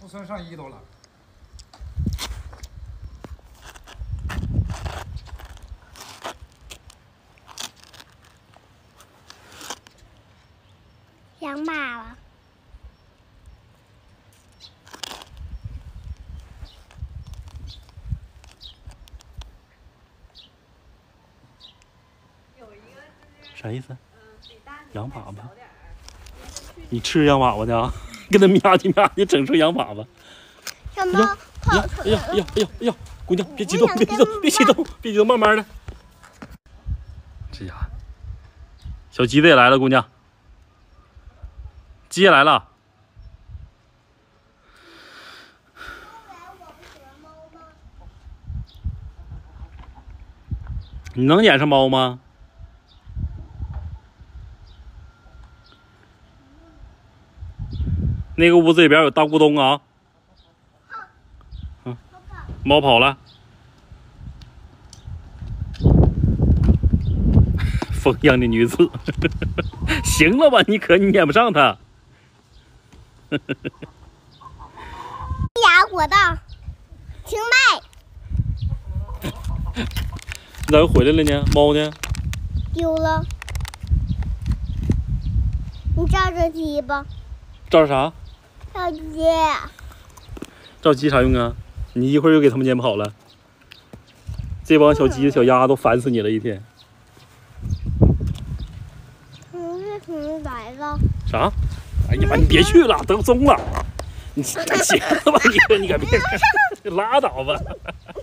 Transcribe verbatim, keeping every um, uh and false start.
不穿上衣都冷。 养马了。 啥意思？洋粑粑？你吃洋粑粑去啊？跟他喵叽喵叽整出洋粑粑。 小猫跑出哎呀哎呀哎呀哎呀！姑娘，别激动，别激动，别激动，别激动，慢慢的。这家伙，小鸡子也来了，姑娘，鸡也来了。你能撵上猫吗？那个屋子里边有大咕咚啊！嗯，猫跑了。风一样的女子，行了吧？你可你撵不上它。 牙果道，清迈。 你咋又回来了呢？猫呢？ 丢了。你照着鸡吧。 照着啥？ 照鸡。 照鸡啥用啊？你一会儿又给他们撵跑了。这帮小鸡小鸭都烦死你了一天。 嗯，为什么来了？ 啥？哎呀妈！你别去了，得棕了。你行了吧？你你可别拉倒吧。